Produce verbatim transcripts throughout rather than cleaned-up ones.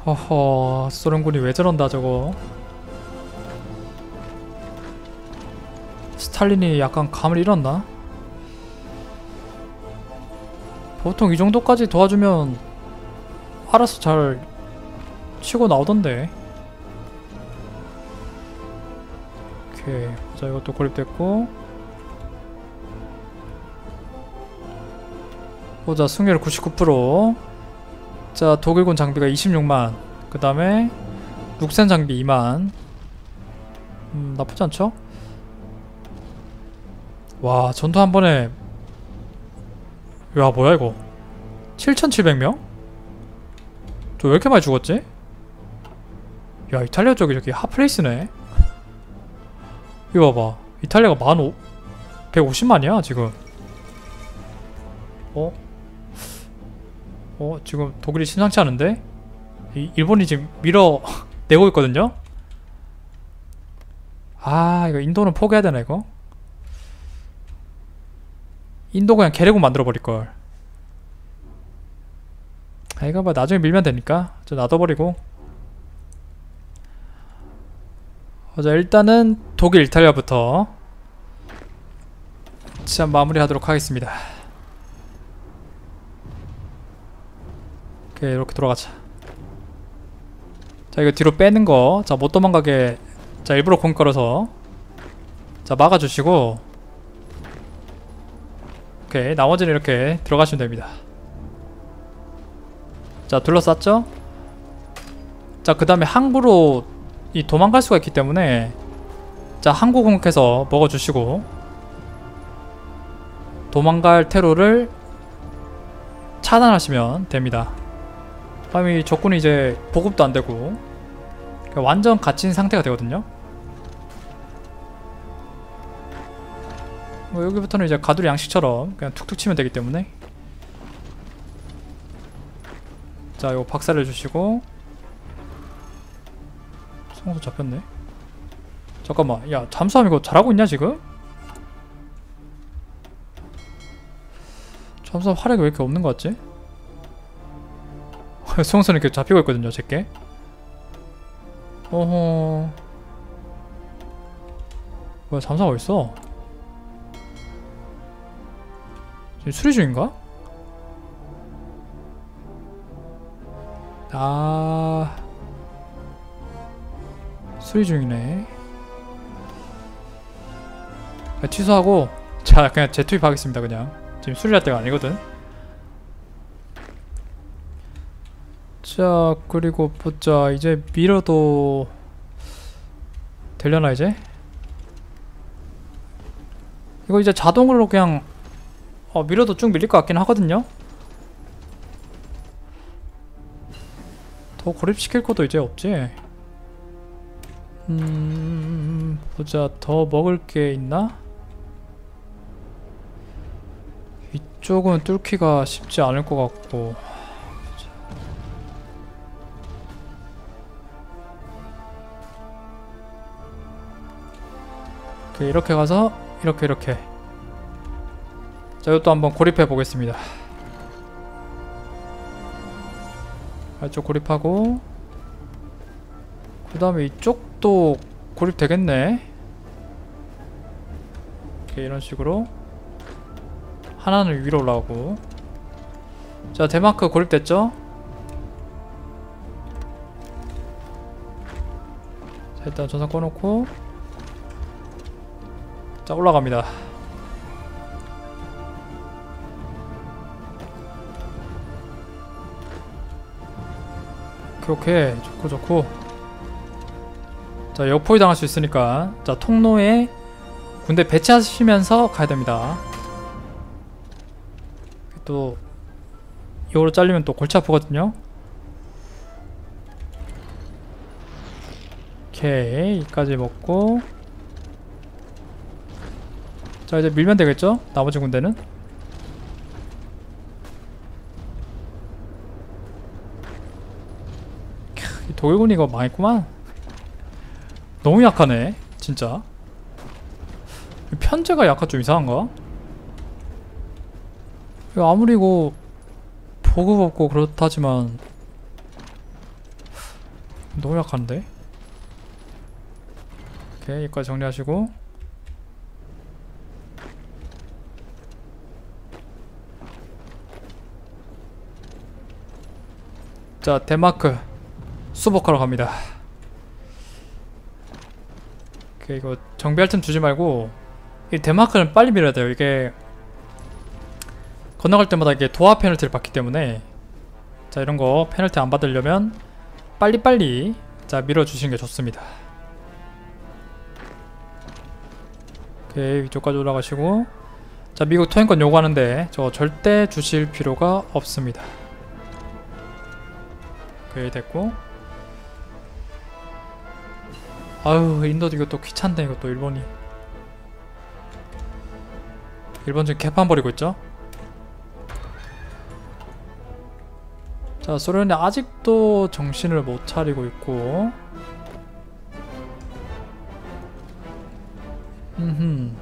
허허, 소련군이 왜 저런다 저거. 스탈린이 약간 감을 잃었나? 보통 이 정도까지 도와주면 알아서 잘 치고 나오던데. 오케이, 자 이것도 고립됐고. 보자, 승률 구십구 퍼센트. 자, 독일군 장비가 이십육만. 그 다음에 룩센 장비 이만. 음, 나쁘지 않죠? 와, 전투 한 번에. 야, 뭐야 이거. 칠천칠백 명? 저 왜 이렇게 많이 죽었지? 야, 이탈리아 쪽이 저기 핫플레이스네. 이거 봐봐, 이탈리아가 만 백오십만이야 지금. 어? 어? 지금 독일이 심상치 않은데? 이, 일본이 지금 밀어 내고 있거든요? 아, 이거 인도는 포기해야 되나 이거? 인도 그냥 계례국 만들어버릴걸. 아, 이거 봐, 나중에 밀면 되니까 저 놔둬버리고. 어, 자, 일단은 독일, 이탈리아부터 자, 마무리하도록 하겠습니다. 오케이, 이렇게 돌아가자. 자, 이거 뒤로 빼는거, 자, 못 도망가게, 자, 일부러 공 걸어서 자, 막아주시고. 오케이, 나머지는 이렇게 들어가시면 됩니다. 자, 둘러쌌죠? 자, 그 다음에 항구로 이 도망갈 수가 있기 때문에 자, 항구 공격해서 먹어주시고, 도망갈 테러를 차단하시면 됩니다. 다음에 적군이 이제 보급도 안되고 완전 갇힌 상태가 되거든요. 뭐 여기부터는 이제 가두리 양식처럼 그냥 툭툭 치면 되기 때문에. 자, 이거 박살을 주시고. 성소 잡혔네. 잠깐만, 야, 잠수함 이거 잘하고 있냐 지금? 잠수함 화력이 왜 이렇게 없는 것 같지? 수송선이 이렇게 잡히고 있거든요 제게. 어허, 뭐야, 잠수함 어딨어? 지금 수리 중인가? 아, 수리 중이네. 야, 취소하고 자, 그냥 재투입하겠습니다. 그냥 지금 수리할 때가 아니거든. 자, 그리고 보자. 이제 밀어도 되려나 이제? 이거 이제 자동으로 그냥 어, 밀어도 쭉 밀릴 것 같긴 하거든요? 더 고립시킬 것도 이제 없지? 음... 보자. 더 먹을 게 있나? 이쪽은 뚫기가 쉽지 않을 것 같고. 오케이, 이렇게 가서 이렇게 이렇게. 자, 이것도 한번 고립해 보겠습니다. 이쪽 고립하고, 그 다음에 이쪽도 고립되겠네. 오케이, 이런 식으로 하나는 위로 올라오고. 자, 데마크 고립됐죠? 자, 일단 전선 꺼놓고 자, 올라갑니다. 오케이, 오케이. 좋고 좋고. 자, 역포위 당할 수 있으니까 자, 통로에 군대 배치하시면서 가야 됩니다. 또 이거로 잘리면 또 골치 아프거든요. 오케이, 이까지 먹고. 자, 이제 밀면 되겠죠? 나머지 군대는. 캬, 이 독일군이 이거 망했구만. 너무 약하네 진짜. 편제가 약간 좀 이상한가? 아무리 이거 보급 없고 그렇다지만 너무 약한데? 오케이, 여기까지 정리하시고. 자, 덴마크 수복하러 갑니다. 오케이, 이거 정비할 틈 주지 말고, 이 덴마크는 빨리 밀어야 돼요. 이게 건너갈 때마다 이게 도하 페널티를 받기 때문에, 자, 이런거 페널티 안 받으려면 빨리빨리 자 밀어주시는 게 좋습니다. 오케이, 위쪽까지 올라가시고. 자, 미국 통행권 요구하는데 저 절대 주실 필요가 없습니다. 오케이, 됐고. 아유, 인도도 이것도 귀찮네. 이것도 일본이 일본 지금 개판 버리고 있죠. 자, 소련이 아직도 정신을 못 차리고 있고. 음흠.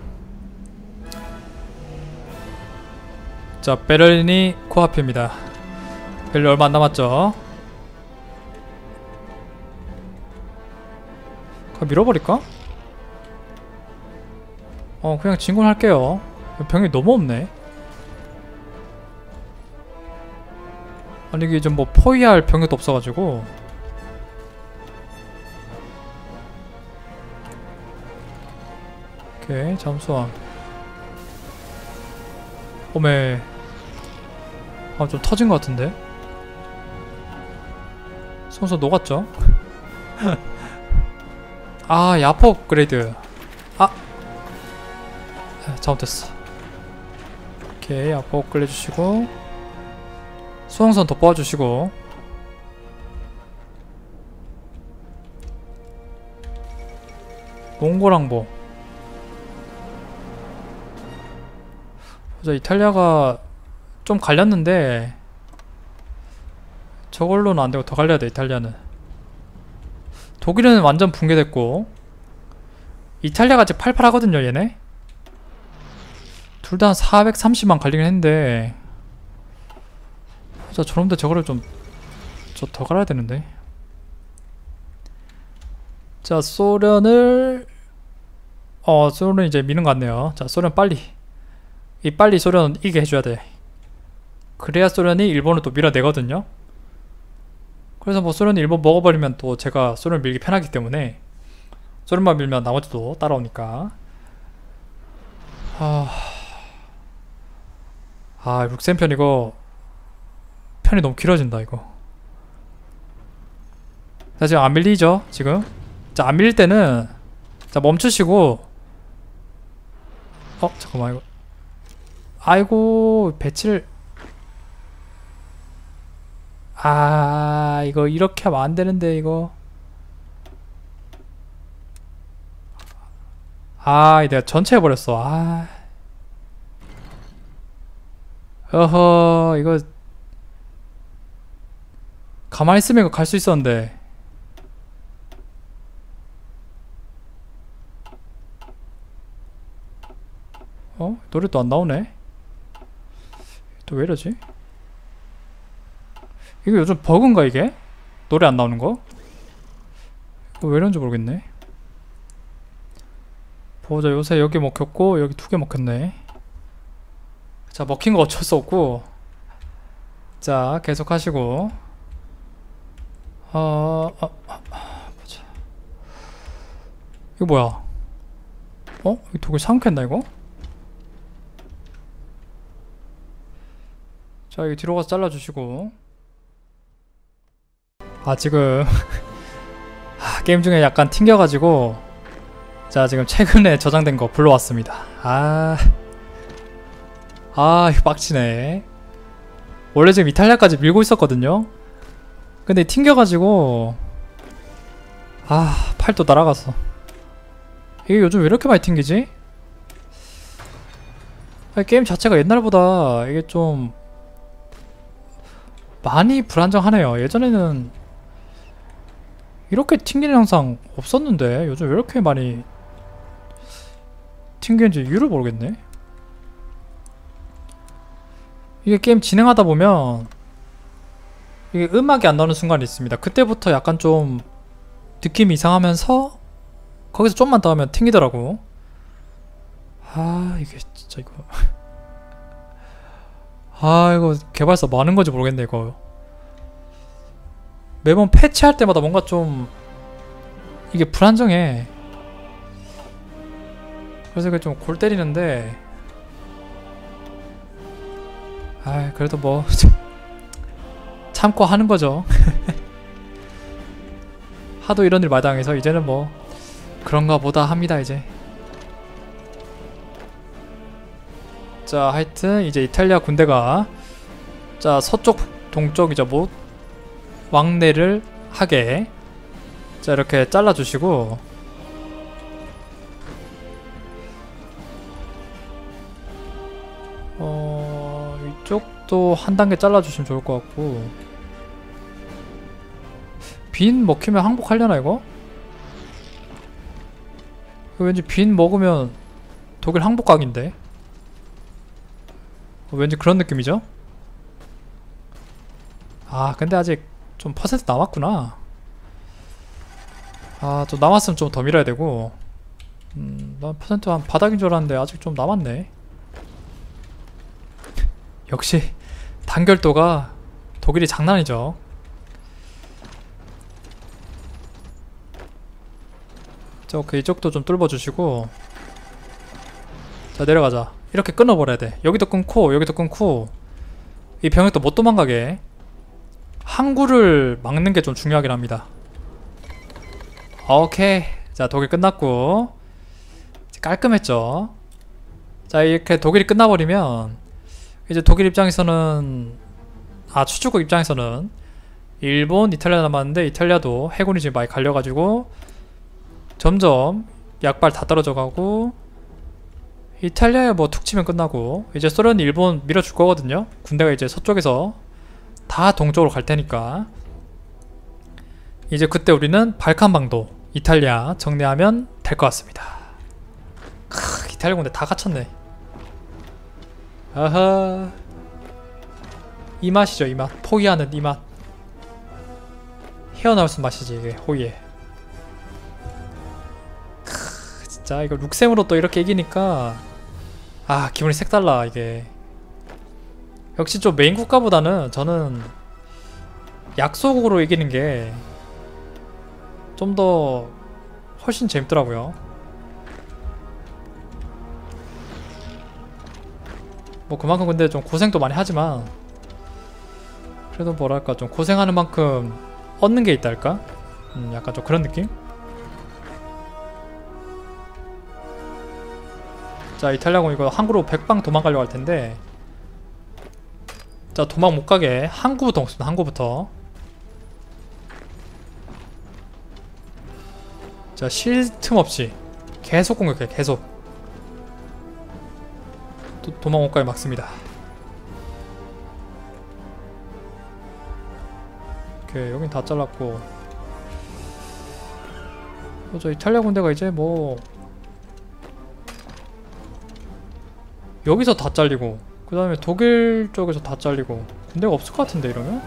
자, 베를린이 코앞입니다. 베를린 얼마 안 남았죠. 그냥 밀어버릴까? 어, 그냥 진군할게요. 병이 너무 없네. 아니, 이게 좀 뭐 포위할 병력도 없어가지고. 오케이, 잠수함. 오메. 아, 좀 터진 것 같은데? 손수 녹았죠? 아, 야포 업그레이드. 아! 잘못됐어. 오케이, 야포 업그레이드 해주시고. 수송선 더 뽑아주시고. 몽골항보. 보자, 이탈리아가 좀 갈렸는데 저걸로는 안되고 더 갈려야 돼. 이탈리아는. 독일은 완전 붕괴됐고, 이탈리아가 아직 팔팔하거든요 얘네. 둘 다 한 사백삼십만 갈리긴 했는데, 자, 저놈들 저거를 좀 저 더 갈아야 되는데. 자, 소련을 어 소련은 이제 미는 것 같네요. 자, 소련 빨리 이 빨리 소련은 이기게 해줘야 돼. 그래야 소련이 일본을 또 밀어내거든요. 그래서 뭐 소련이 일본 먹어버리면 또 제가 소련을 밀기 편하기 때문에, 소련만 밀면 나머지도 따라오니까. 아, 아 룩센 편 이거 편이 너무 길어진다 이거. 자, 지금 안 밀리죠 지금. 자, 안 밀릴 때는 자 멈추시고. 어 잠깐만, 이거 아이고 배치를. 아, 이거 이렇게 하면 안 되는데 이거. 아, 내가 전체 해버렸어. 아, 어허, 이거 가만히 있으면 이거 갈 수 있었는데. 어? 노래 또 안 나오네? 또 왜 이러지? 이거 요즘 버그인가 이게? 노래 안 나오는 거? 이거 왜 이런지 모르겠네. 보자, 요새 여기 먹혔고 여기 두 개 먹혔네. 자, 먹힌 거 어쩔 수 없고. 자, 계속 하시고. 어... 어, 어, 보자. 이거 뭐야? 어? 이거 독일 상쾌했나 이거? 자, 여기 뒤로 가서 잘라주시고. 아, 지금 아, 게임 중에 약간 튕겨가지고, 자, 지금 최근에 저장된 거 불러왔습니다. 아, 아, 이거 빡치네. 원래 지금 이탈리아까지 밀고 있었거든요. 근데 튕겨가지고, 아, 팔도 날아갔어. 이게 요즘 왜 이렇게 많이 튕기지? 아니, 게임 자체가 옛날보다 이게 좀 많이 불안정하네요. 예전에는 이렇게 튕기는 영상 없었는데 요즘 왜 이렇게 많이 튕기는지 이유를 모르겠네. 이게 게임 진행하다 보면 이게 음악이 안 나오는 순간이 있습니다. 그때부터 약간 좀 느낌이 이상하면서 거기서 좀만 더 하면 튕기더라고. 아 이게 진짜 이거 아 이거 개발사 뭐 하는 건지 모르겠네 이거. 매번 패치할 때마다 뭔가 좀 이게 불안정해. 그래서 이게 좀 골 때리는데 아 그래도 뭐 참고 하는 거죠. 하도 이런 일 마당해서 이제는 뭐 그런가 보다 합니다 이제. 자 하여튼 이제 이탈리아 군대가 자 서쪽 동쪽 이제 뭐 왕래를 하게 자 이렇게 잘라주시고 어 이쪽도 한 단계 잘라주시면 좋을 것 같고 빈 먹히면 항복하려나 이거? 왠지 빈 먹으면 독일 항복각인데 왠지 그런 느낌이죠? 아 근데 아직 좀 퍼센트 남았구나. 아 좀 남았으면 좀 더 밀어야 되고 음, 난 퍼센트 한 바닥인 줄 알았는데 아직 좀 남았네. 역시 단결도가 독일이 장난이죠. 자 오케이 이쪽도 좀 뚫어주시고 자 내려가자. 이렇게 끊어버려야 돼. 여기도 끊고 여기도 끊고 이 병력도 못 도망가게 항구를 막는 게 좀 중요하긴 합니다. 오케이 자 독일 끝났고 깔끔했죠. 자 이렇게 독일이 끝나버리면 이제 독일 입장에서는 아 추주국 입장에서는 일본, 이탈리아 남았는데 이탈리아도 해군이 지금 많이 갈려가지고 점점 약발 다 떨어져가고 이탈리아에 뭐 툭 치면 끝나고 이제 소련이 일본 밀어줄 거거든요. 군대가 이제 서쪽에서 다 동쪽으로 갈 테니까 이제 그때 우리는 발칸방도 이탈리아 정리하면 될 것 같습니다. 크, 이탈리아 군대 다 갇혔네. 아하 이 맛이죠 이 맛. 포기하는 이 맛. 헤어나올 수 맛이지 이게 호의에. 크 진짜 이거 룩셈으로 또 이렇게 이기니까 아 기분이 색달라 이게. 역시 좀 메인 국가보다는 저는 약소국으로 이기는 게 좀 더 훨씬 재밌더라고요. 뭐 그만큼 근데 좀 고생도 많이 하지만 그래도 뭐랄까 좀 고생하는 만큼 얻는 게 있달까? 음 약간 좀 그런 느낌? 자 이탈리아군 이거 항구로 백방 도망가려고 할 텐데 자 도망 못 가게 항구부터 먹습니다. 항구부터. 자 쉴 틈 없이 계속 공격해 계속. 도, 도망 못 가게 막습니다. 오케이 여긴 다 잘랐고 어, 저 이탈리아 군대가 이제 뭐 여기서 다 잘리고 그 다음에 독일 쪽에서 다 잘리고 군대가 없을 것 같은데 이러면?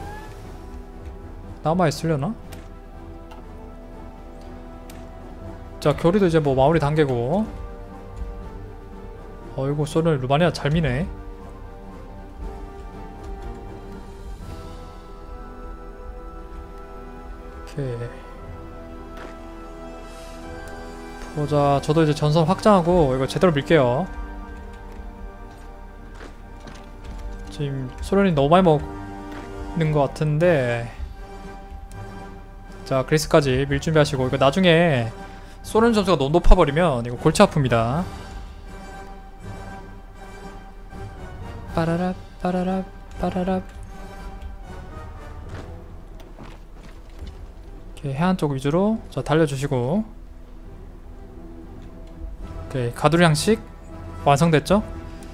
남아있으려나? 자 교리도 이제 뭐 마무리 단계고 어이구 소련 루마니아 잘 미네. 오케이 보자. 저도 이제 전선 확장하고 이거 제대로 밀게요. 지금 소련이 너무 많이 먹는 것 같은데 자 그리스까지 밀 준비하시고 이거 나중에 소련 점수가 너무 높아버리면 이거 골치 아픕니다. 빠라랍 빠라랍 빠라랍. 이렇게 해안 쪽 위주로 자 달려주시고 오케이 가두리 양식 완성됐죠?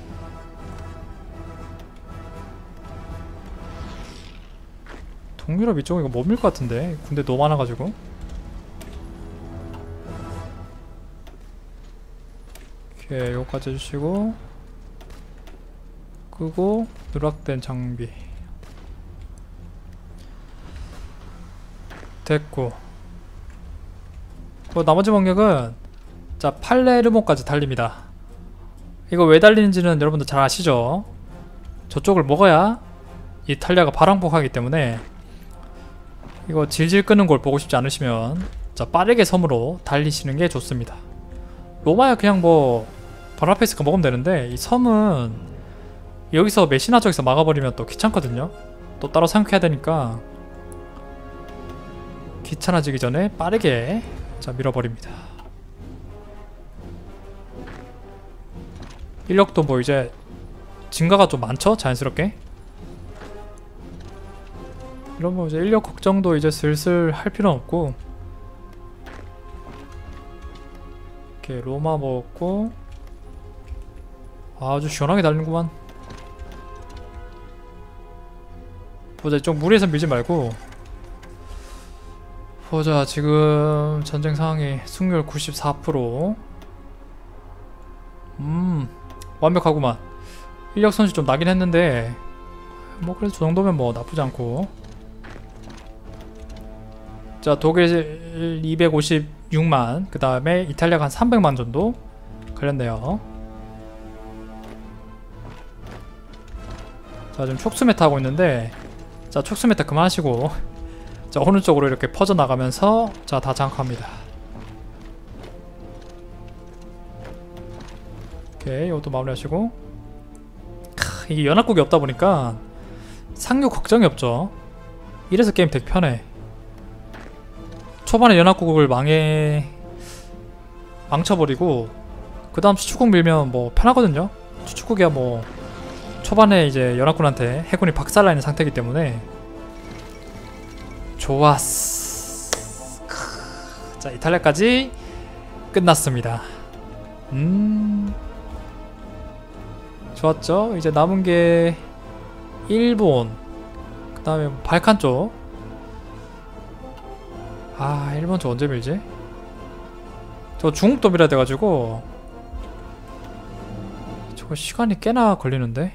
동유럽 이쪽은 이거 못 밀 것 같은데 군대 너무 많아가지고. 오케이 요거까지 해주시고 끄고 누락된 장비 됐고 뭐 나머지 병력은 자 팔레르모까지 달립니다. 이거 왜 달리는지는 여러분들 잘 아시죠? 저쪽을 먹어야 이탈리아가 발왕복하기 때문에 이거 질질 끄는 걸 보고 싶지 않으시면 자 빠르게 섬으로 달리시는 게 좋습니다. 로마야 그냥 뭐 바로 앞에 있으니까 먹으면 되는데 이 섬은 여기서 메시나 쪽에서 막아버리면 또 귀찮거든요. 또 따로 생각해야 되니까 귀찮아지기 전에 빠르게 자 밀어버립니다. 인력도 뭐 이제 증가가 좀 많죠? 자연스럽게. 이런 뭐 이제 인력 걱정도 이제 슬슬 할 필요는 없고 이렇게 로마 먹었고 아주 시원하게 달리는구만. 보자 좀 무리해서 밀지 말고 보자 지금 전쟁 상황이 승률 구십사 퍼센트 음 완벽하구만. 인력 손실 좀 나긴 했는데 뭐 그래도 저 정도면 뭐 나쁘지 않고. 자 독일 이백오십육만 그 다음에 이탈리아가 한 삼백만 정도 걸렸네요. 자 지금 촉수메타 하고 있는데 자 촉수메타 그만하시고 자 오른쪽으로 이렇게 퍼져나가면서 자 다 장악합니다. 오케이 이것도 마무리하시고. 크, 이게 연합국이 없다 보니까 상륙 걱정이 없죠. 이래서 게임 되게 편해. 초반에 연합국을 망해 망쳐버리고 그 다음 수축국 밀면 뭐 편하거든요. 수축국이야 뭐 초반에 이제 연합군한테 해군이 박살나 있는 상태이기 때문에 좋았어. 크. 자 이탈리아까지 끝났습니다. 음 좋았죠. 이제 남은게 일본 그 다음에 발칸 쪽. 아 일본 쪽 언제 밀지? 저 중국도 밀어야 돼가지고 저거 시간이 꽤나 걸리는데.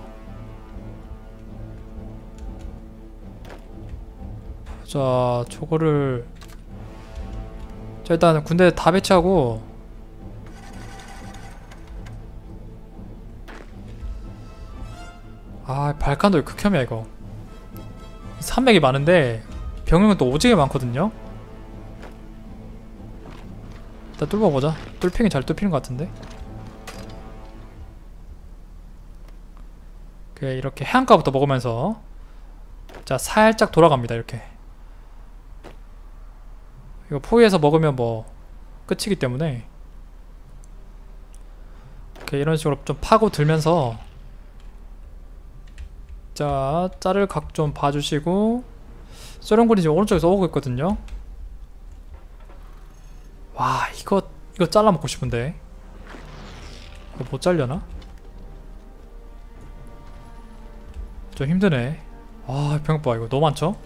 자 저거를 자 일단 군대 다 배치하고 아 발칸도 극혐이야 이거. 산맥이 많은데 병력은 또 오지게 많거든요. 일단 뚫어보자. 뚫핑이 잘 뚫히는 것 같은데. 오케이 이렇게 해안가부터 먹으면서 자 살짝 돌아갑니다. 이렇게 이거 포위해서 먹으면 뭐 끝이기 때문에 오케이 이런 식으로 좀 파고 들면서 자 짤을 각 좀 봐주시고 소련군이 지금 오른쪽에서 오고 있거든요. 와 이거 이거 잘라 먹고 싶은데 이거 못 잘려나? 좀 힘드네. 아 병력 봐 이거 너무 많죠?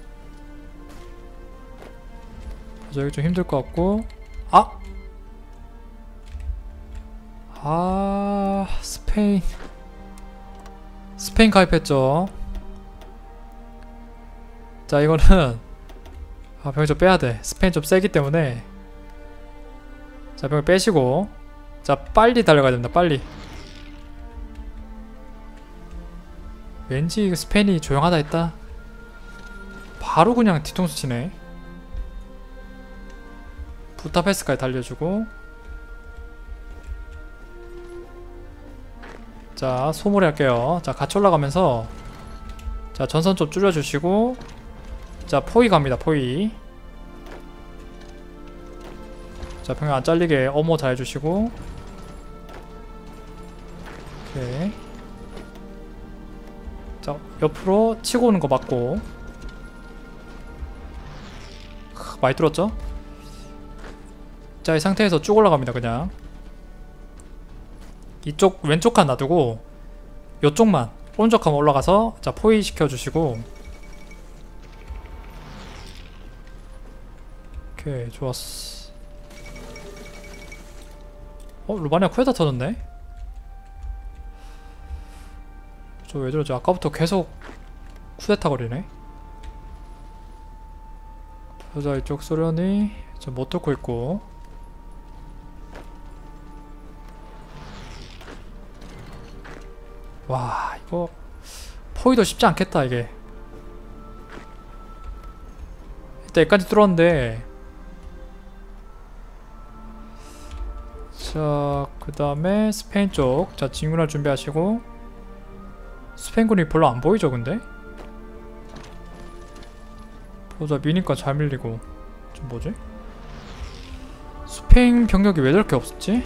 저기 좀 힘들 것 같고. 아! 아 스페인 스페인 가입했죠. 자 이거는 아 병력 좀 빼야돼. 스페인 좀 세기 때문에 자 병력 빼시고 자 빨리 달려가야 됩니다. 빨리. 왠지 스페인이 조용하다 했다. 바로 그냥 뒤통수 치네. 부타페스트까지 달려주고 자 소모리 할게요. 자 같이 올라가면서 자 전선 좀 줄여주시고 자 포위 갑니다. 포위. 자 병력 안 잘리게 어머 잘 해주시고 오케이. 자 옆으로 치고 오는 거 맞고 크, 많이 뚫었죠? 자 이 상태에서 쭉 올라갑니다. 그냥 이쪽 왼쪽 칸 놔두고 요쪽만 오른쪽 칸 올라가서 자 포위 시켜주시고 오케이 좋았어. 어 루마니아 쿠에타 터졌네? 저 왜 저러지? 아까부터 계속 쿠데타 거리네? 보자, 이쪽 소련이 좀 못 뚫고 있고. 와, 이거 포위도 쉽지 않겠다 이게. 일단 여기까지 뚫었는데, 자 그 다음에 스페인 쪽, 자 진군할 준비하시고. 스페인군이 별로 안 보이죠 근데? 보자, 미니까 잘 밀리고. 좀 뭐지? 스페인 병력이 왜 저렇게 없었지?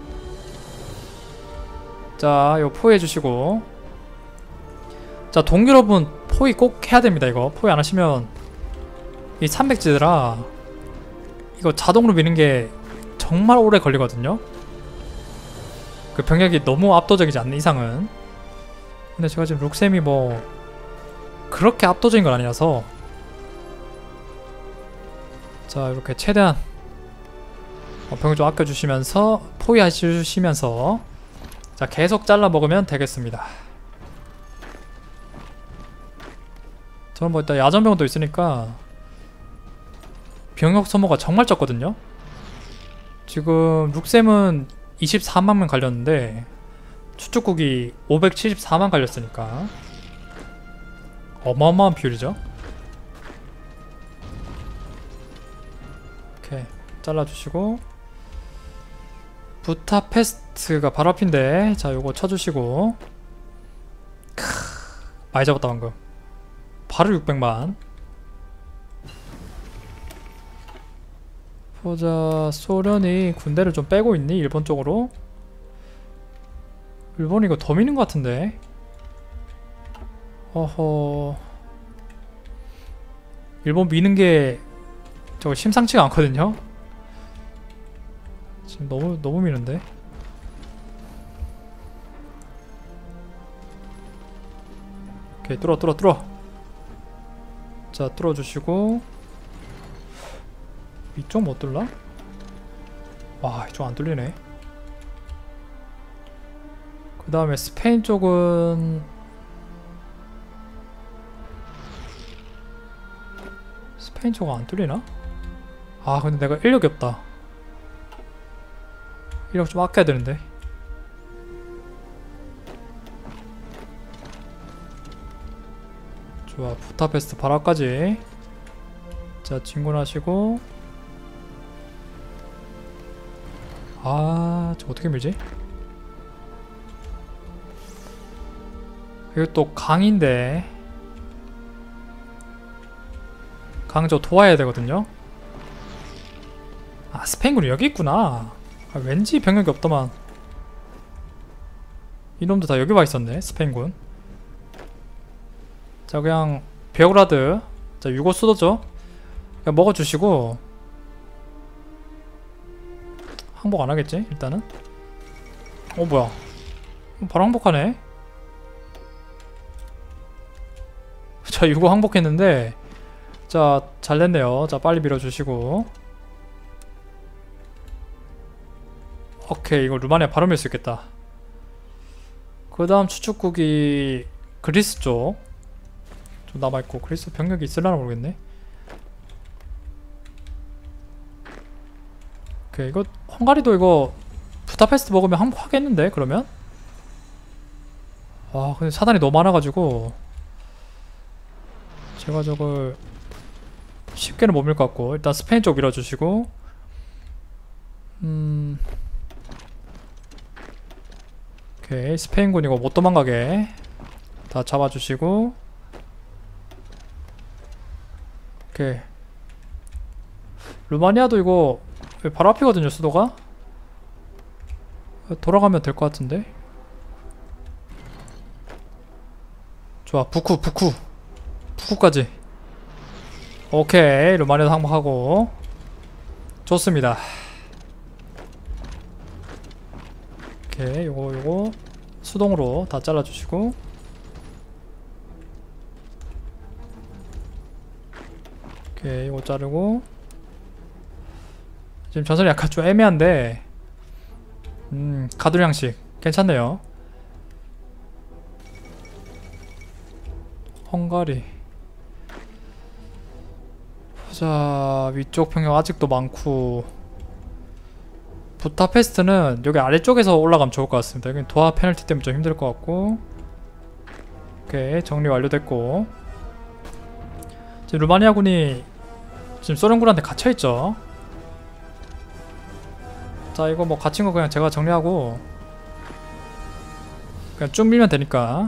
자 이거 포위해주시고. 자 동유럽은 포위 꼭 해야됩니다. 이거 포위 안하시면 이 삼백지대라 이거 자동으로 미는게 정말 오래 걸리거든요. 그 병력이 너무 압도적이지 않는 이상은. 근데 제가 지금 룩셈이 뭐 그렇게 압도적인 건 아니라서, 자 이렇게 최대한 병을 좀 아껴주시면서 포위해주시면서 자 계속 잘라 먹으면 되겠습니다. 저는 뭐 일단 야전병도 있으니까 병력 소모가 정말 적거든요. 지금 룩셈은 이십사만 명 갈렸는데 추축국이 오백칠십사만 갈렸으니까 어마어마한 비율이죠. 오케이, 잘라주시고. 부타페스트가 바로 앞인데, 자 요거 쳐주시고. 크, 많이 잡았다 방금. 바로 육백만. 보자, 소련이 군대를 좀 빼고 있니? 일본 쪽으로? 일본이 이거 더 미는 것 같은데? 어허. 일본 미는 게 저거 심상치가 않거든요? 지금 너무, 너무 미는데? 오케이, 뚫어, 뚫어, 뚫어! 자, 뚫어주시고. 이쪽 못 뚫나? 와, 이쪽 안 뚫리네. 그 다음에 스페인 쪽은 스페인 쪽은 안 뚫리나? 아 근데 내가 인력이 없다. 인력 좀 아껴야 되는데. 좋아, 부타페스트 바로 앞까지. 자 진군하시고. 아 저 어떻게 밀지? 이거 또 강인데 강 저 도와야 되거든요. 아 스페인군이 여기 있구나. 아, 왠지 병력이 없더만. 이놈도 다 여기 와 있었네, 스페인군. 자 그냥 베오라드, 자 유고 수도죠. 그냥 먹어주시고. 항복 안 하겠지 일단은. 어 뭐야, 바로 항복하네. 자 유고 항복했는데, 자 잘냈네요. 자 빨리 밀어주시고. 오케이, 이거 루마니아 바로 밀 수 있겠다. 그 다음 추축국이 그리스 쪽 좀 남아있고. 그리스 병력이 있을라나 모르겠네. 오케이, 이거 헝가리도 이거 부다페스트 먹으면 항복하겠는데 그러면? 아 근데 사단이 너무 많아가지고 제가 저걸 쉽게는 못 밀 것 같고. 일단 스페인 쪽 밀어주시고. 음 오케이, 스페인군 이거 못 도망가게 다 잡아주시고. 오케이, 루마니아도 이거 바로 앞이거든요 수도가. 돌아가면 될 것 같은데. 좋아, 부쿠 부쿠 부쿠까지. 오케이, 루마니아도 항복하고. 좋습니다. 오케이, 요거 요거 수동으로 다 잘라주시고. 오케이, 이거 자르고. 지금 전선이 약간 좀 애매한데 음 가두리 양식 괜찮네요. 헝가리 자, 위쪽 평형 아직도 많고 부타페스트는 여기 아래쪽에서 올라가면 좋을 것 같습니다. 여기 도화 페널티 때문에 좀 힘들 것 같고. 오케이, 정리 완료됐고. 지금 루마니아군이 지금 소련군한테 갇혀있죠. 자, 이거 뭐 갇힌 거 그냥 제가 정리하고 그냥 쭉 밀면 되니까.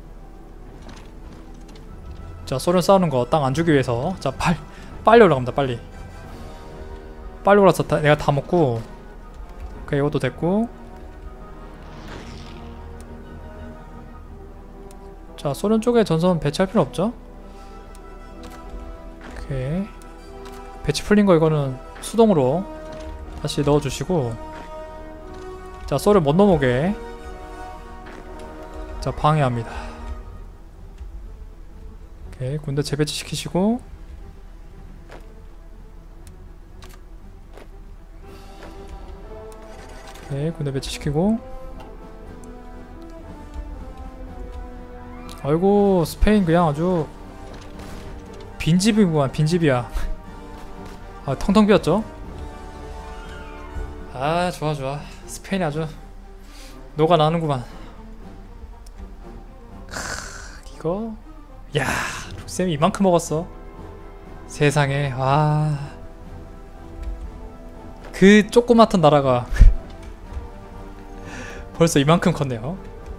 자, 소련 싸우는 거 땅 안 주기 위해서. 자, 빨리 빨리 올라갑니다. 빨리 빨리 올라서 다, 내가 다 먹고. 오케이, 이것도 됐고. 자, 소련 쪽에 전선 배치할 필요 없죠? 오케이, 배치 풀린 거 이거는 수동으로 다시 넣어주시고. 자, 소련 못 넘어오게 자 방해합니다. 오케이, 군대 재배치 시키시고. 오케이, 군대 배치시키고. 아이고, 스페인 그냥 아주 빈집이구만. 빈집이야. 아, 텅텅 비었죠? 아, 좋아 좋아. 스페인이 아주 녹아나는구만. 크, 이거 야, 룩셈이 이만큼 먹었어. 세상에. 아, 그 조그맣던 나라가 벌써 이만큼 컸네요.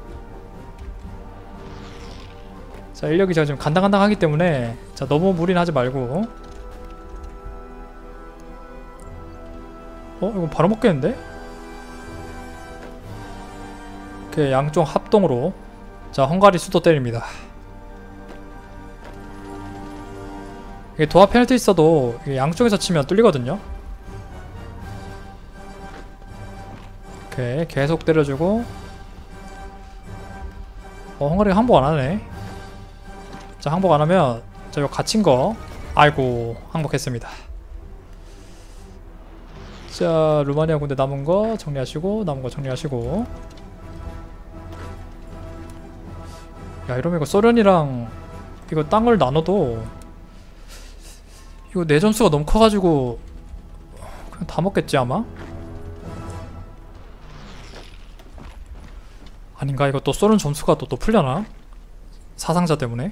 자, 인력이 제가 지금 간당간당하기 때문에 자, 너무 무리는 하지 말고. 어? 이거 바로 먹겠는데? 오케이, 양쪽 합동으로 자, 헝가리 수도 때립니다. 이게 도합 페널티 있어도 이게 양쪽에서 치면 뚫리거든요. 오케이, 계속 때려주고. 어, 헝가리가 항복 안하네. 자, 항복 안하면 자, 이거 갇힌거. 아이고, 항복했습니다. 자, 루마니아 군대 남은거 정리하시고, 남은거 정리하시고. 야, 이러면 이거 소련이랑 이거 땅을 나눠도 이거 내 점수가 너무 커가지고 그냥 다 먹겠지 아마? 아닌가? 이거 또 소련 점수가 또, 또 풀려나? 사상자 때문에?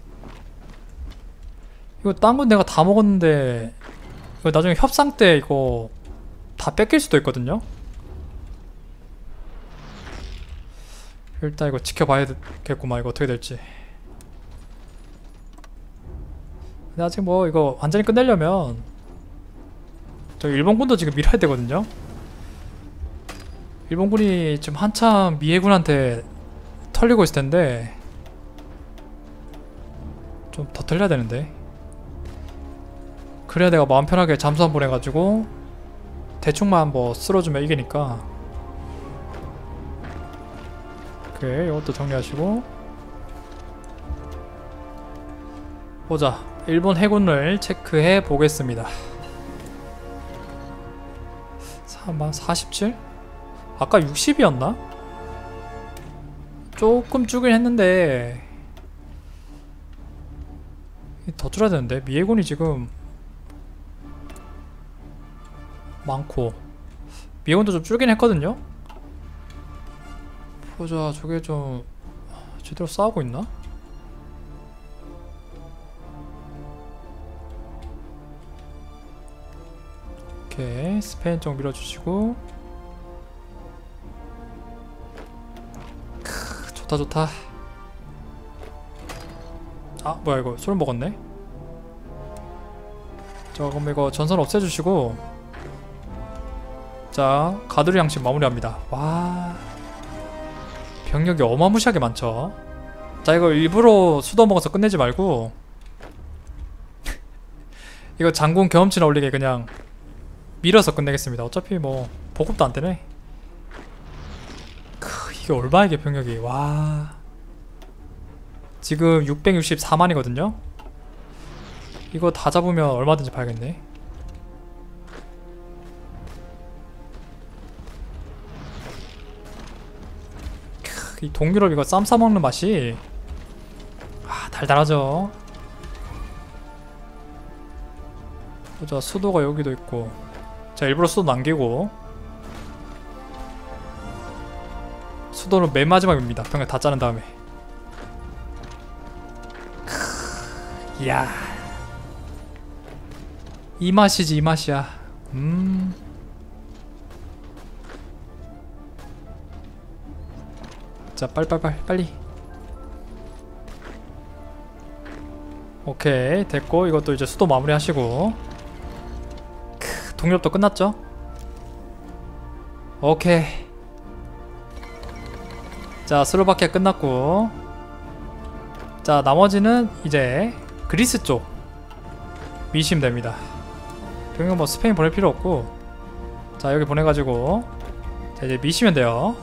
이거 땅은 내가 다 먹었는데 이거 나중에 협상 때 이거 다 뺏길 수도 있거든요? 일단 이거 지켜봐야겠구만. 이거 어떻게 될지. 근데 아직 뭐 이거 완전히 끝내려면 저 일본군도 지금 밀어야 되거든요? 일본군이 지금 한참 미해군한테 털리고 있을 텐데 좀 더 털려야 되는데. 그래야 내가 마음 편하게 잠수함 보내가지고 대충만 뭐 쓸어주면 이기니까. 오케이, 이것도 정리하시고. 보자, 일본 해군을 체크해 보겠습니다. 사십칠? 아까 육십이었나? 조금 줄긴 했는데 더 줄여야 되는데. 미해군이 지금 많고 미해군도 좀 줄긴 했거든요? 보자, 저게 좀 제대로 싸우고 있나? 오케이, 스페인 쪽 밀어주시고. 크, 좋다 좋다. 아, 뭐야 이거 소련 먹었네? 자, 그럼 이거 전선 없애주시고. 자, 가두리 양식 마무리합니다. 와, 병력이 어마무시하게 많죠. 자, 이거 일부러 수도 먹어서 끝내지 말고 이거 장군 경험치나 올리게 그냥 밀어서 끝내겠습니다. 어차피 뭐 보급도 안되네. 크, 이게 얼마야 이게 병력이. 와, 지금 육백육십사만이거든요 이거 다 잡으면 얼마든지 봐야겠네. 크, 이 동유럽 이거 쌈 싸먹는 맛이 아, 달달하죠. 보자, 수도가 여기도 있고. 자, 일부러 수도 남기고. 수도는 맨 마지막입니다. 병력 다 자른 다음에. 크, 이야, 이 맛이지, 이 맛이야. 음. 자, 빨빨빨 빨리. 오케이, 됐고. 이것도 이제 수도 마무리 하시고. 크, 동력도 끝났죠? 오케이. 자, 슬로바키아 끝났고. 자, 나머지는 이제 그리스 쪽 미시면 됩니다. 병력 뭐 스페인 보낼 필요 없고. 자, 여기 보내가지고 자, 이제 미시면 돼요.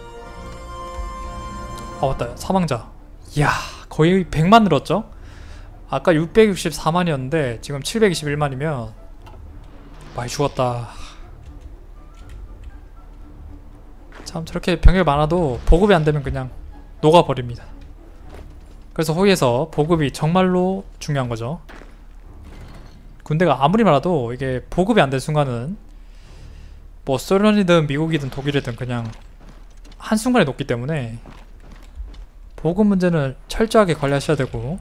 아, 맞다, 사망자. 이야, 거의 백만 늘었죠? 아까 육백육십사만이었는데 지금 칠백이십일만이면 많이 죽었다. 참, 저렇게 병력이 많아도 보급이 안되면 그냥 녹아버립니다. 그래서 호위에서 보급이 정말로 중요한 거죠. 군대가 아무리 많아도 이게 보급이 안 된 순간은 뭐 소련이든 미국이든 독일이든 그냥 한순간에 녹기 때문에 보급 문제는 철저하게 관리하셔야 되고.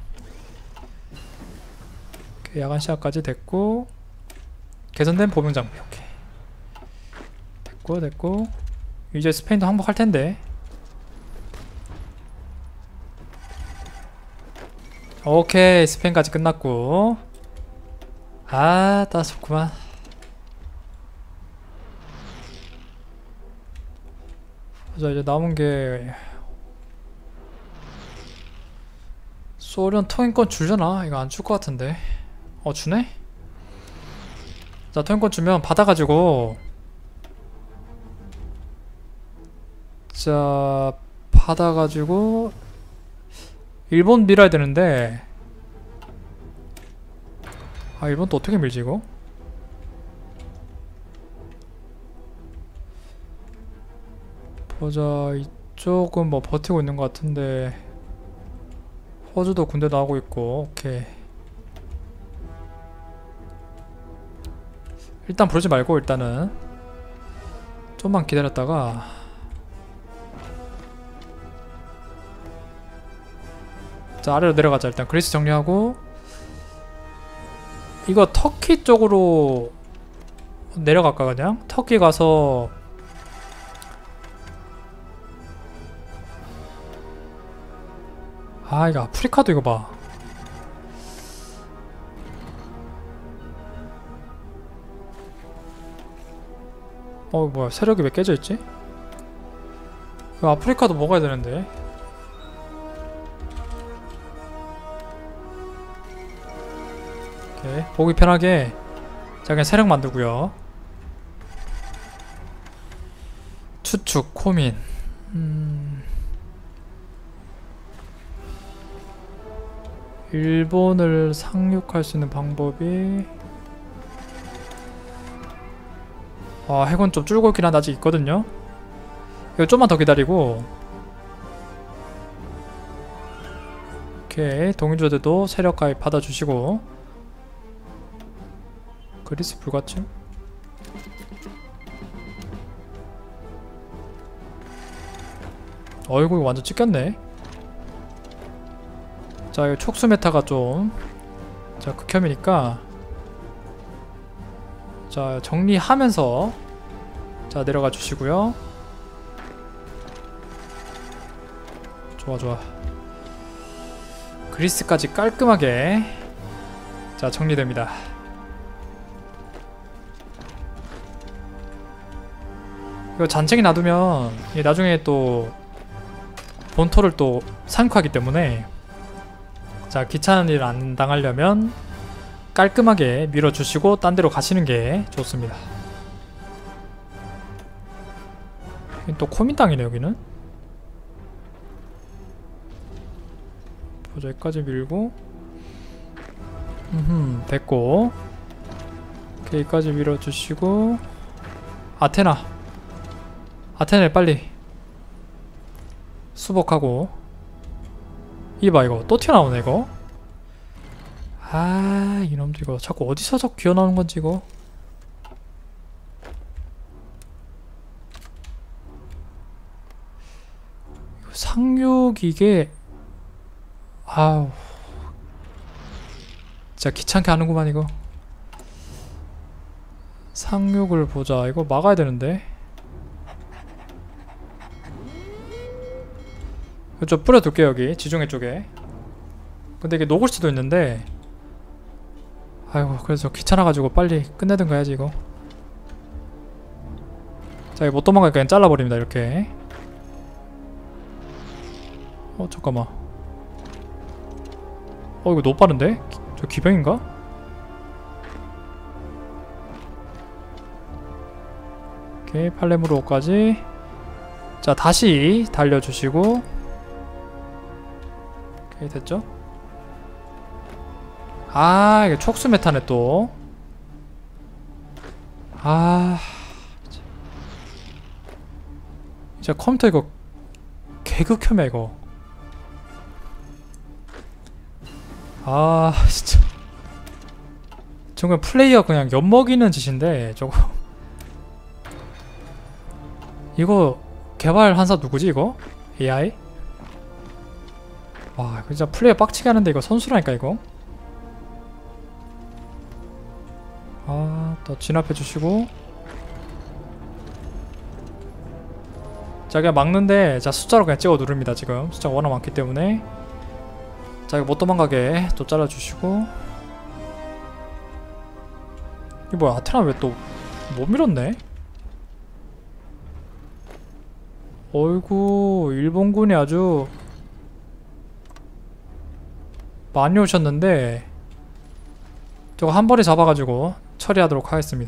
야간 시야까지 됐고. 개선된 보병 장비. 오케이, 됐고 됐고. 이제 스페인도 항복할 텐데. 오케이, 스페인까지 끝났고. 아, 따 좋구만. 자, 이제 남은 게 소련 통행권 주려나? 이거 안 줄 것 같은데. 어, 주네? 자, 통행권 주면 받아가지고. 자, 받아가지고 일본 밀어야 되는데. 아, 일본 또 어떻게 밀지 이거? 보자, 이쪽은 뭐 버티고 있는 것 같은데. 호주도 군대 나오고 있고. 오케이, 일단 부르지 말고 일단은 좀만 기다렸다가. 자, 아래로 내려가자. 일단 그리스 정리하고. 이거 터키 쪽으로 내려갈까 그냥? 터키 가서 아, 이거 아프리카도 이거 봐. 어, 뭐야, 세력이 왜 깨져있지? 이거 아프리카도 먹어야 되는데. 오케이, 보기 편하게. 자, 그냥 세력 만들고요. 추축, 코민. 음... 일본을 상륙할 수 있는 방법이. 아, 해군 좀 줄고 있긴 한데 아직 있거든요. 이거 좀만 더 기다리고. 오케이, 동인조대도 세력 가입 받아주시고. 그리스 불가침? 어이구, 이거 완전 찍혔네. 자, 이거 촉수 메타가 좀, 자, 극혐이니까. 자, 정리하면서 자, 내려가 주시고요. 좋아 좋아. 그리스까지 깔끔하게 자, 정리됩니다. 이거 잔챙이 놔두면 이게 나중에 또 본토를 또 상륙하기 때문에, 자, 귀찮은 일 안 당하려면 깔끔하게 밀어주시고 딴 데로 가시는 게 좋습니다. 또 코민 땅이네 여기는. 보자, 여기까지 밀고. 음흠, 됐고. 오케이, 여기까지 밀어주시고. 아테나 아테네 빨리 수복하고. 이봐, 이거 또 튀어나오네 이거. 아 이놈들 이거 자꾸 어디서 자꾸 기어나오는 건지 이거. 상륙 이게 아우 진짜 귀찮게 하는구만 이거. 상륙을 보자. 이거 막아야 되는데. 좀 뿌려둘게요 여기 지중해 쪽에. 근데 이게 녹을 수도 있는데 아이고 그래서 귀찮아가지고 빨리 끝내든가 해야지 이거. 자 이거 못 도망가니까 그냥 잘라버립니다 이렇게. 어 잠깐만. 어 이거 너무 빠른데? 기, 저 기병인가? 오케이 팔레무로까지. 자 다시 달려주시고. 오케이 됐죠? 아 이게 촉수 메타네 또. 아 진짜 컴퓨터 이거 개극혐이야 이거. 아 진짜 저건 플레이어 그냥 엿먹이는 짓인데 저거. 이거 개발 한사 누구지 이거? 에이아이? 와 이거 진짜 플레이어 빡치게 하는데 이거 선수라니까 이거. 아 또 진압해주시고. 자 그냥 막는데 자 숫자로 그냥 찍어 누릅니다 지금. 숫자가 워낙 많기 때문에. 자 이거 못 도망가게 또 잘라주시고. 이게 뭐야 아테나 왜 또 못 밀었네? 어이구 일본군이 아주 많이 오셨는데 저거 한 번에 잡아가지고 처리하도록 하겠습니다.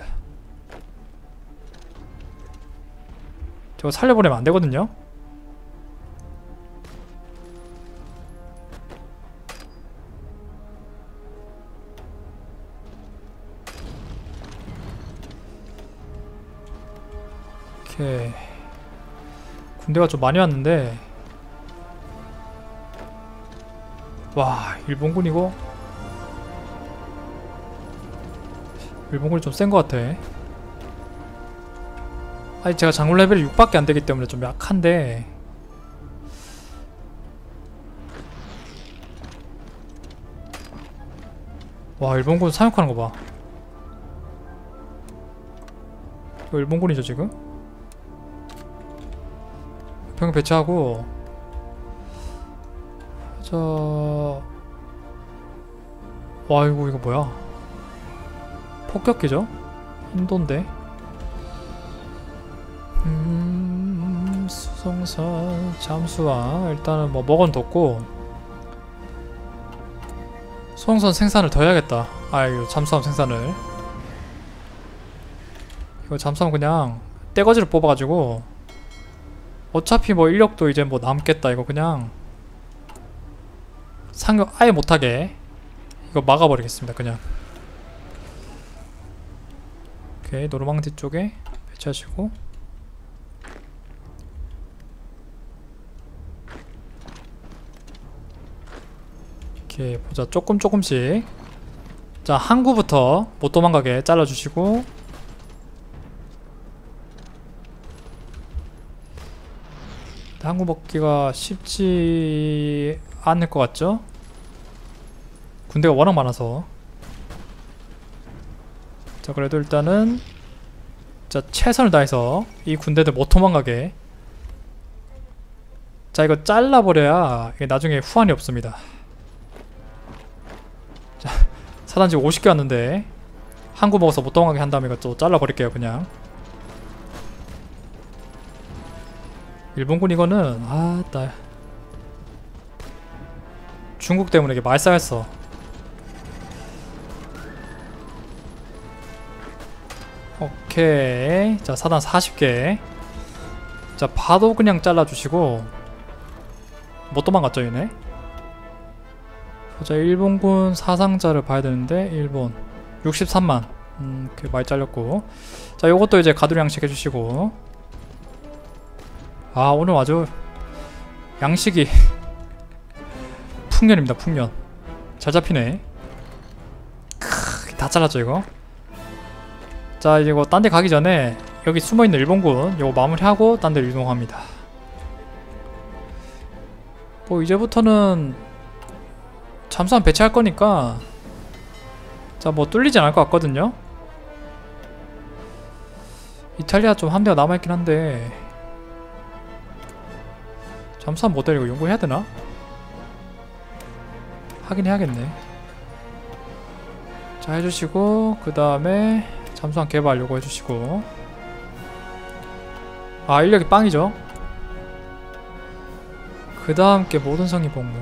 저거 살려보내면 안되거든요? 오케이 군대가 좀 많이 왔는데 와 일본군 이거 일본군이 좀 센 것 같아. 아니 제가 장군 레벨이 육밖에 안되기 때문에 좀 약한데 와 일본군 사육하는 거 봐. 이거 일본군이죠 지금? 병력 배치하고. 저... 와 이거 이거 뭐야 폭격기죠? 인도인데. 음... 수송선 잠수함 일단은 뭐 먹어뒀고 수송선 생산을 더 해야겠다. 아 이거 잠수함 생산을. 이거 잠수함 그냥 떼거지를 뽑아가지고 어차피 뭐 인력도 이제 뭐 남겠다. 이거 그냥 상륙 아예 못하게 이거 막아버리겠습니다 그냥. 오케이 노르망디 쪽에 배치하시고. 이렇게 보자 조금 조금씩. 자 항구부터 못 도망가게 잘라주시고. 항구 먹기가 쉽지 않을 것 같죠? 군대가 워낙 많아서. 자 그래도 일단은 자 최선을 다해서 이 군대들 못 도망가게. 자 이거 잘라버려야 이게 나중에 후환이 없습니다. 자 사단 지금 오십 개 왔는데 항구 먹어서 못 도망가게 한 다음에 이거 또 잘라버릴게요 그냥. 일본군 이거는 아따 중국 때문에 이게 말싸했어. 오케이 자 사단 사십 개. 자 바도 그냥 잘라주시고. 못 도망갔죠 얘네. 자 일본군 사상자를 봐야 되는데 일본 육십삼만. 음 이렇게 많이 잘렸고. 자 요것도 이제 가두리 양식 해주시고. 아 오늘 아주 양식이 풍년입니다 풍년. 잘 잡히네. 다 잘랐죠 이거. 자 이제 이거 딴 데 가기 전에 여기 숨어있는 일본군 이거 마무리하고 딴 데로 이동합니다. 뭐 이제부터는 잠수함 배치할 거니까 자 뭐 뚫리진 않을 것 같거든요. 이탈리아 좀 함대가 남아있긴 한데 잠수함 모델 이거 연구해야 되나? 하긴 해야겠네. 자 해주시고 그 다음에 잠수함 개발 요거 해주시고. 아 인력이 빵이죠. 그 다음 게 모든 성이 복무.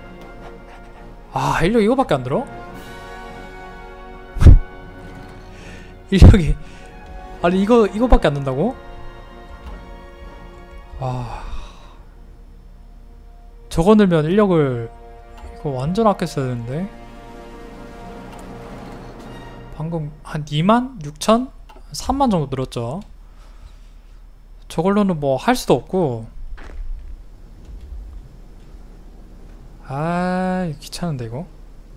아 인력 이거밖에 안 들어? 인력이 아니 이거 이거밖에 안 된다고? 아 저거 넣으면 인력을 이거 완전 아껴 써야 되는데. 방금 한 이만? 육천? 삼만 정도 늘었죠. 저걸로는 뭐 할 수도 없고. 아 귀찮은데 이거.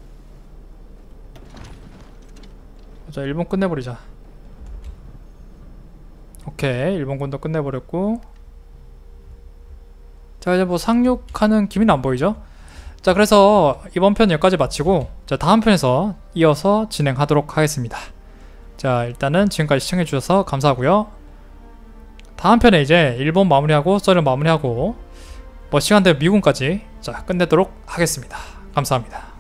자 일본 끝내버리자. 오케이 일본군도 끝내버렸고. 자 이제 뭐 상륙하는 기미는 안 보이죠? 자 그래서 이번 편 여기까지 마치고 자 다음 편에서 이어서 진행하도록 하겠습니다. 자 일단은 지금까지 시청해주셔서 감사하고요. 다음 편에 이제 일본 마무리하고 소련 마무리하고 뭐 시간대로 미군까지 자 끝내도록 하겠습니다. 감사합니다.